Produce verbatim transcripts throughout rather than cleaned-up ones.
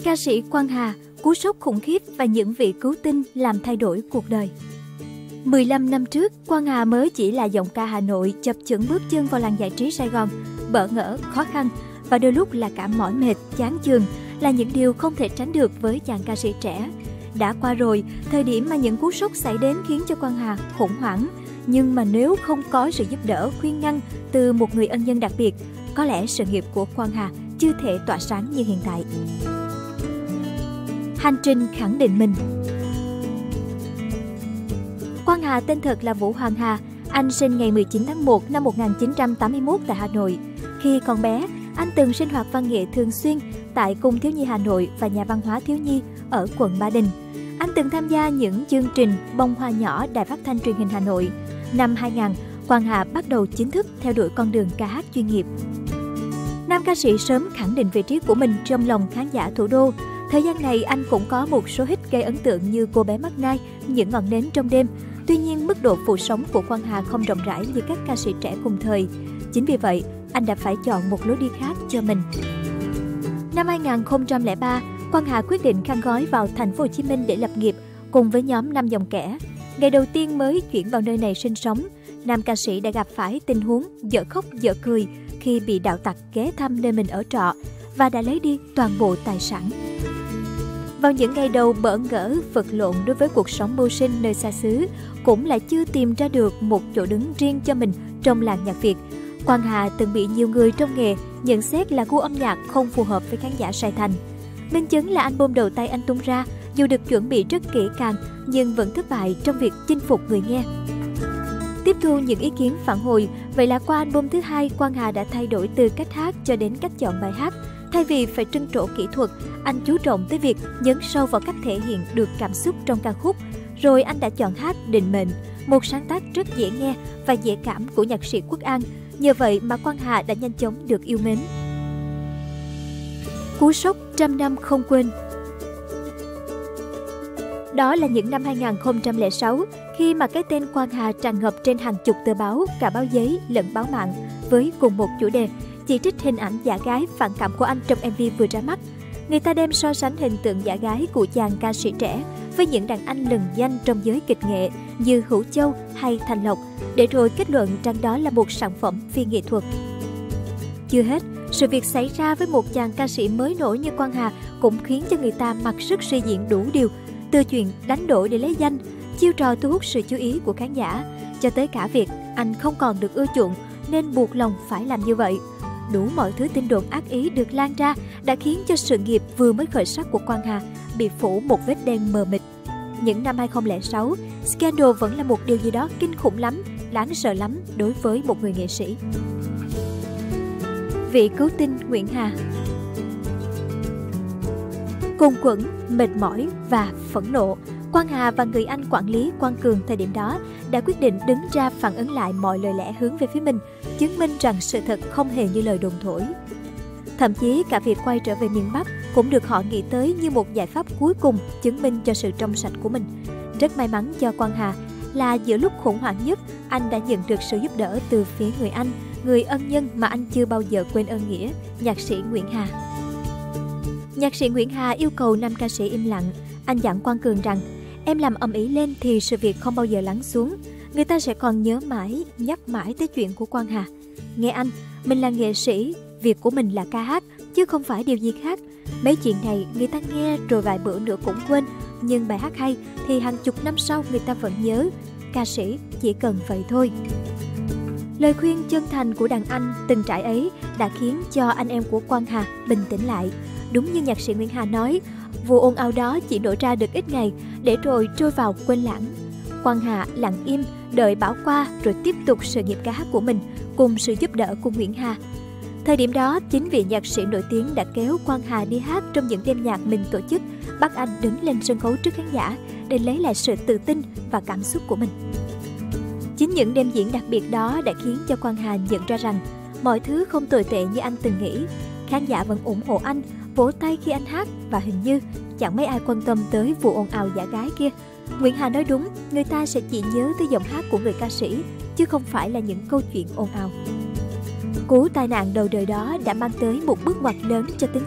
Ca sĩ Quang Hà, cú sốc khủng khiếp và những vị cứu tinh làm thay đổi cuộc đời. mười lăm năm trước, Quang Hà mới chỉ là giọng ca Hà Nội chập chững bước chân vào làng giải trí Sài Gòn. Bỡ ngỡ, khó khăn và đôi lúc là cả mỏi mệt, chán chường là những điều không thể tránh được với chàng ca sĩ trẻ. Đã qua rồi, thời điểm mà những cú sốc xảy đến khiến cho Quang Hà khủng hoảng. Nhưng mà nếu không có sự giúp đỡ, khuyên ngăn từ một người ân nhân đặc biệt, có lẽ sự nghiệp của Quang Hà chưa thể tỏa sáng như hiện tại. Hành trình khẳng định mình. Quang Hà tên thật là Vũ Hoàng Hà. Anh sinh ngày mười chín tháng một năm một nghìn chín trăm tám mươi mốt tại Hà Nội. Khi còn bé, anh từng sinh hoạt văn nghệ thường xuyên tại Cung Thiếu nhi Hà Nội và Nhà văn hóa thiếu nhi ở quận Ba Đình. Anh từng tham gia những chương trình Bông hoa nhỏ Đài Phát thanh Truyền hình Hà Nội. Năm hai nghìn, Quang Hà bắt đầu chính thức theo đuổi con đường ca hát chuyên nghiệp. Nam ca sĩ sớm khẳng định vị trí của mình trong lòng khán giả thủ đô. Thời gian này anh cũng có một số hit gây ấn tượng như Cô bé mắt nai, Những ngọn nến trong đêm. Tuy nhiên, mức độ phủ sóng của Quang Hà không rộng rãi như các ca sĩ trẻ cùng thời. Chính vì vậy, anh đã phải chọn một lối đi khác cho mình. Năm hai nghìn không trăm lẻ ba, Quang Hà quyết định khăn gói vào thành phố Hồ Chí Minh để lập nghiệp cùng với nhóm Năm Dòng Kẻ. Ngày đầu tiên mới chuyển vào nơi này sinh sống, nam ca sĩ đã gặp phải tình huống dở khóc dở cười khi bị đạo tặc ghé thăm nơi mình ở trọ và đã lấy đi toàn bộ tài sản. Vào những ngày đầu bỡ ngỡ, vật lộn đối với cuộc sống mưu sinh nơi xa xứ, cũng lại chưa tìm ra được một chỗ đứng riêng cho mình trong làng nhạc Việt. Quang Hà từng bị nhiều người trong nghề nhận xét là gu âm nhạc không phù hợp với khán giả Sài Thành. Minh chứng là album đầu tay anh tung ra, dù được chuẩn bị rất kỹ càng nhưng vẫn thất bại trong việc chinh phục người nghe. Tiếp thu những ý kiến phản hồi, vậy là qua album thứ hai, Quang Hà đã thay đổi từ cách hát cho đến cách chọn bài hát. Thay vì phải trân trổ kỹ thuật, anh chú trọng tới việc nhấn sâu vào cách thể hiện được cảm xúc trong ca khúc. Rồi anh đã chọn hát Định Mệnh, một sáng tác rất dễ nghe và dễ cảm của nhạc sĩ Quốc An. Nhờ vậy mà Quang Hà đã nhanh chóng được yêu mến. Cú sốc trăm năm không quên. Đó là những năm hai nghìn không trăm lẻ sáu, khi mà cái tên Quang Hà tràn ngập trên hàng chục tờ báo, cả báo giấy lẫn báo mạng, với cùng một chủ đề, chỉ trích hình ảnh giả gái phản cảm của anh trong em vê vừa ra mắt. Người ta đem so sánh hình tượng giả gái của chàng ca sĩ trẻ với những đàn anh lừng danh trong giới kịch nghệ như Hữu Châu hay Thành Lộc, để rồi kết luận rằng đó là một sản phẩm phi nghệ thuật. Chưa hết, sự việc xảy ra với một chàng ca sĩ mới nổi như Quang Hà cũng khiến cho người ta mặc sức suy diễn đủ điều, từ chuyện đánh đổi để lấy danh, chiêu trò thu hút sự chú ý của khán giả, cho tới cả việc anh không còn được ưa chuộng nên buộc lòng phải làm như vậy. Đủ mọi thứ tin đồn ác ý được lan ra đã khiến cho sự nghiệp vừa mới khởi sắc của Quang Hà bị phủ một vết đen mờ mịt. Những năm hai nghìn không trăm lẻ sáu, scandal vẫn là một điều gì đó kinh khủng lắm, đáng sợ lắm đối với một người nghệ sĩ. Vị cứu tinh Nguyễn Hà. Cùng quẫn, mệt mỏi và phẫn nộ, Quang Hà và người anh quản lý Quang Cường thời điểm đó đã quyết định đứng ra phản ứng lại mọi lời lẽ hướng về phía mình, chứng minh rằng sự thật không hề như lời đồn thổi. Thậm chí cả việc quay trở về miền Bắc cũng được họ nghĩ tới như một giải pháp cuối cùng chứng minh cho sự trong sạch của mình. Rất may mắn cho Quang Hà là giữa lúc khủng hoảng nhất, anh đã nhận được sự giúp đỡ từ phía người anh, người ân nhân mà anh chưa bao giờ quên ơn nghĩa, nhạc sĩ Nguyễn Hà. Nhạc sĩ Nguyễn Hà yêu cầu nam ca sĩ im lặng. Anh dặn Quang Cường rằng, em làm ầm ĩ lên thì sự việc không bao giờ lắng xuống. Người ta sẽ còn nhớ mãi, nhắc mãi tới chuyện của Quang Hà. Nghe anh, mình là nghệ sĩ, việc của mình là ca hát, chứ không phải điều gì khác. Mấy chuyện này người ta nghe rồi vài bữa nữa cũng quên, nhưng bài hát hay thì hàng chục năm sau người ta vẫn nhớ. Ca sĩ chỉ cần vậy thôi. Lời khuyên chân thành của đàn anh từng trải ấy đã khiến cho anh em của Quang Hà bình tĩnh lại. Đúng như nhạc sĩ Nguyễn Hà nói, vụ ồn ào đó chỉ nổi ra được ít ngày, để rồi trôi vào quên lãng. Quang Hà lặng im, đợi bão qua rồi tiếp tục sự nghiệp ca hát của mình cùng sự giúp đỡ của Nguyễn Hà. Thời điểm đó, chính vị nhạc sĩ nổi tiếng đã kéo Quang Hà đi hát trong những đêm nhạc mình tổ chức, bắt anh đứng lên sân khấu trước khán giả để lấy lại sự tự tin và cảm xúc của mình. Chính những đêm diễn đặc biệt đó đã khiến cho Quang Hà nhận ra rằng mọi thứ không tồi tệ như anh từng nghĩ. Khán giả vẫn ủng hộ anh, vỗ tay khi anh hát và hình như chẳng mấy ai quan tâm tới vụ ồn ào giả gái kia. Nguyễn Hà nói đúng, người ta sẽ chỉ nhớ tới giọng hát của người ca sĩ, chứ không phải là những câu chuyện ồn ào. Cú tai nạn đầu đời đó đã mang tới một bước ngoặt lớn cho tính cách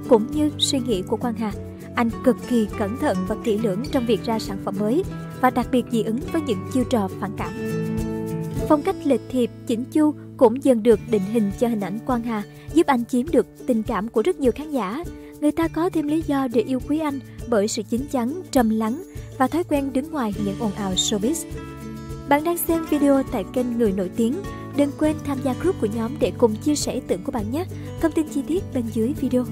cũng như suy nghĩ của Quang Hà. Anh cực kỳ cẩn thận và kỹ lưỡng trong việc ra sản phẩm mới và đặc biệt dị ứng với những chiêu trò phản cảm. Phong cách lịch thiệp, chỉnh chu cũng dần được định hình cho hình ảnh Quang Hà, giúp anh chiếm được tình cảm của rất nhiều khán giả. Người ta có thêm lý do để yêu quý anh bởi sự chín chắn, trầm lắng và thói quen đứng ngoài những ồn ào showbiz. Bạn đang xem video tại kênh Người Nổi Tiếng. Đừng quên tham gia group của nhóm để cùng chia sẻ ý tưởng của bạn nhé. Thông tin chi tiết bên dưới video.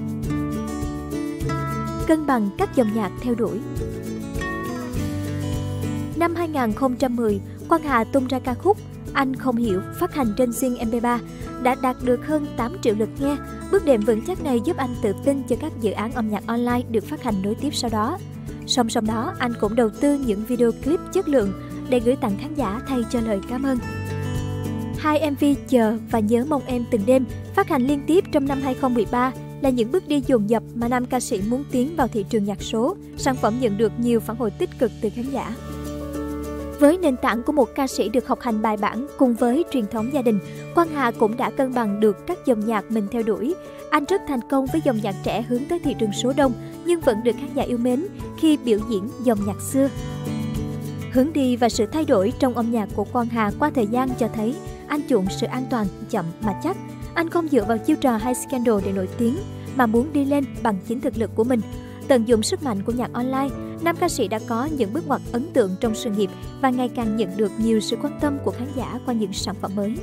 Cân bằng các dòng nhạc theo đuổi. Năm hai nghìn không trăm mười, Quang Hà tung ra ca khúc Anh Không Hiểu, phát hành trên Zing em pê ba, đã đạt được hơn tám triệu lượt nghe. Bước đệm vững chắc này giúp anh tự tin cho các dự án âm nhạc online được phát hành nối tiếp sau đó. Song song đó, anh cũng đầu tư những video clip chất lượng để gửi tặng khán giả thay cho lời cảm ơn. Hai em vê Chờ và Nhớ Mong Em Từng Đêm phát hành liên tiếp trong năm hai nghìn không trăm mười ba là những bước đi dồn dập mà nam ca sĩ muốn tiến vào thị trường nhạc số. Sản phẩm nhận được nhiều phản hồi tích cực từ khán giả. Với nền tảng của một ca sĩ được học hành bài bản cùng với truyền thống gia đình, Quang Hà cũng đã cân bằng được các dòng nhạc mình theo đuổi. Anh rất thành công với dòng nhạc trẻ hướng tới thị trường số đông, nhưng vẫn được khán giả yêu mến khi biểu diễn dòng nhạc xưa. Hướng đi và sự thay đổi trong âm nhạc của Quang Hà qua thời gian cho thấy anh chuộng sự an toàn, chậm mà chắc. Anh không dựa vào chiêu trò hay scandal để nổi tiếng, mà muốn đi lên bằng chính thực lực của mình. Tận dụng sức mạnh của nhạc online, nam ca sĩ đã có những bước ngoặt ấn tượng trong sự nghiệp và ngày càng nhận được nhiều sự quan tâm của khán giả qua những sản phẩm mới.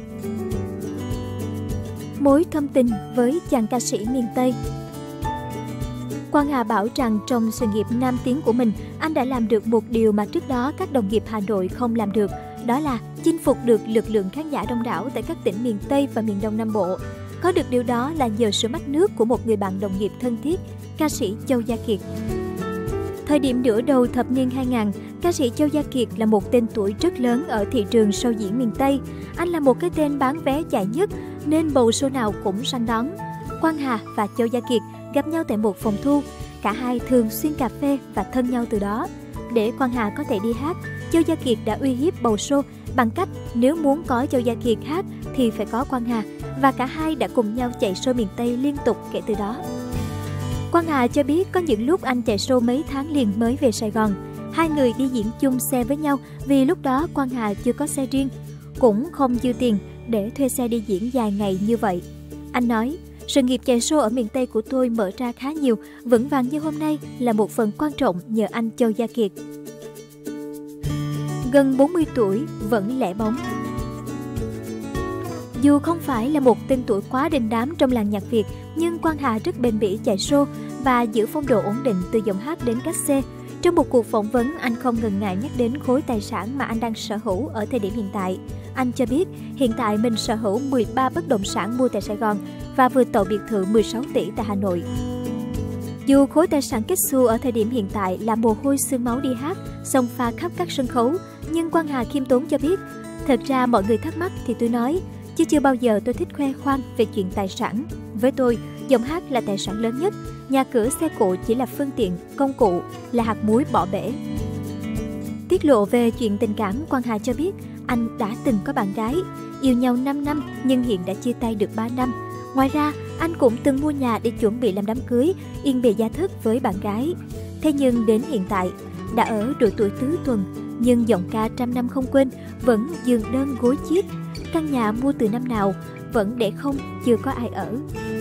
Mối thâm tình với chàng ca sĩ miền Tây. Quang Hà bảo rằng trong sự nghiệp nam tiến của mình, anh đã làm được một điều mà trước đó các đồng nghiệp Hà Nội không làm được, đó là chinh phục được lực lượng khán giả đông đảo tại các tỉnh miền Tây và miền Đông Nam Bộ. Có được điều đó là nhờ sự mách nước của một người bạn đồng nghiệp thân thiết, ca sĩ Châu Gia Kiệt. Thời điểm nửa đầu thập niên hai nghìn, ca sĩ Châu Gia Kiệt là một tên tuổi rất lớn ở thị trường show diễn miền Tây. Anh là một cái tên bán vé chạy nhất nên bầu show nào cũng săn đón. Quang Hà và Châu Gia Kiệt gặp nhau tại một phòng thu. Cả hai thường xuyên cà phê và thân nhau từ đó. Để Quang Hà có thể đi hát, Châu Gia Kiệt đã uy hiếp bầu show bằng cách nếu muốn có Châu Gia Kiệt hát thì phải có Quang Hà, và cả hai đã cùng nhau chạy show miền Tây liên tục kể từ đó. Quang Hà cho biết có những lúc anh chạy show mấy tháng liền mới về Sài Gòn. Hai người đi diễn chung xe với nhau vì lúc đó Quang Hà chưa có xe riêng, cũng không dư tiền để thuê xe đi diễn dài ngày như vậy. Anh nói, sự nghiệp chạy show ở miền Tây của tôi mở ra khá nhiều, vững vàng như hôm nay là một phần quan trọng nhờ anh Châu Gia Kiệt. Gần bốn mươi tuổi vẫn lẻ bóng. Dù không phải là một tên tuổi quá đình đám trong làng nhạc Việt, nhưng Quang Hà rất bền bỉ chạy show và giữ phong độ ổn định từ giọng hát đến cách xê. Trong một cuộc phỏng vấn, anh không ngần ngại nhắc đến khối tài sản mà anh đang sở hữu ở thời điểm hiện tại. Anh cho biết hiện tại mình sở hữu mười ba bất động sản mua tại Sài Gòn và vừa tậu biệt thự mười sáu tỷ tại Hà Nội. Dù khối tài sản kết xu ở thời điểm hiện tại là mồ hôi xương máu đi hát, xông pha khắp các sân khấu, nhưng Quang Hà khiêm tốn cho biết, thật ra mọi người thắc mắc thì tôi nói, chứ chưa bao giờ tôi thích khoe khoang về chuyện tài sản. Với tôi, giọng hát là tài sản lớn nhất, nhà cửa xe cộ chỉ là phương tiện, công cụ, là hạt muối bỏ bể. Tiết lộ về chuyện tình cảm, Quang Hà cho biết anh đã từng có bạn gái, yêu nhau năm năm nhưng hiện đã chia tay được ba năm. Ngoài ra, anh cũng từng mua nhà để chuẩn bị làm đám cưới, yên bề gia thất với bạn gái. Thế nhưng đến hiện tại, đã ở độ tuổi tứ tuần, nhưng giọng ca trăm năm không quên vẫn giường đơn gối chiếc. Căn nhà mua từ năm nào vẫn để không, chưa có ai ở.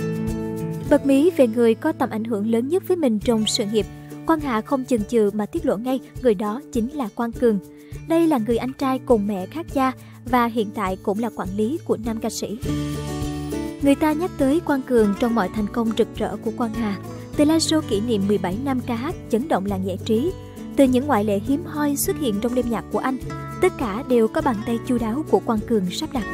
Bật mí về người có tầm ảnh hưởng lớn nhất với mình trong sự nghiệp, Quang Hà không chần chừ mà tiết lộ ngay người đó chính là Quang Cường. Đây là người anh trai cùng mẹ khác cha và hiện tại cũng là quản lý của nam ca sĩ. Người ta nhắc tới Quang Cường trong mọi thành công rực rỡ của Quang Hà, từ live show kỷ niệm mười bảy năm ca hát chấn động làng giải trí, từ những ngoại lệ hiếm hoi xuất hiện trong đêm nhạc của anh, tất cả đều có bàn tay chu đáo của Quang Cường sắp đặt.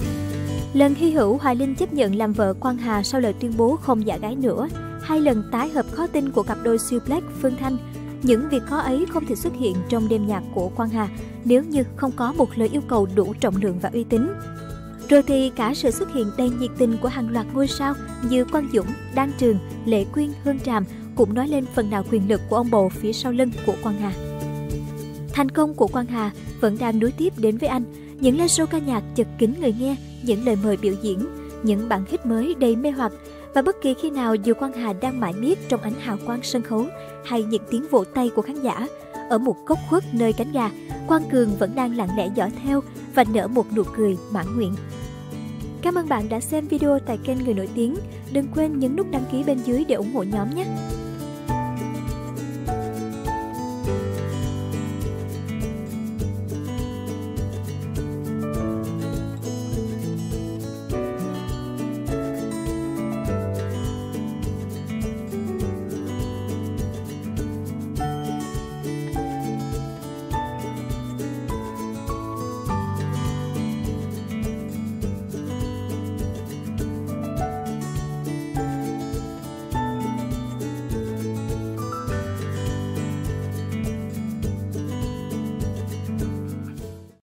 Lần hy hữu Hoài Linh chấp nhận làm vợ Quang Hà sau lời tuyên bố không giả gái nữa, hai lần tái hợp khó tin của cặp đôi siêu Black Phương Thanh, những việc khó ấy không thể xuất hiện trong đêm nhạc của Quang Hà nếu như không có một lời yêu cầu đủ trọng lượng và uy tín. Rồi thì cả sự xuất hiện đầy nhiệt tình của hàng loạt ngôi sao như Quang Dũng, Đan Trường, Lệ Quyên, Hương Tràm cũng nói lên phần nào quyền lực của ông bầu phía sau lưng của Quang Hà. Thành công của Quang Hà vẫn đang nối tiếp đến với anh, những live show ca nhạc chật kín người nghe, những lời mời biểu diễn, những bản hit mới đầy mê hoặc Và bất kỳ khi nào dù Quang Hà đang mải miết trong ánh hào quang sân khấu hay những tiếng vỗ tay của khán giả, ở một góc khuất nơi cánh gà, Quang Cường vẫn đang lặng lẽ dõi theo và nở một nụ cười mãn nguyện. Cảm ơn bạn đã xem video tại kênh Người Nổi Tiếng. Đừng quên nhấn nút đăng ký bên dưới để ủng hộ nhóm nhé!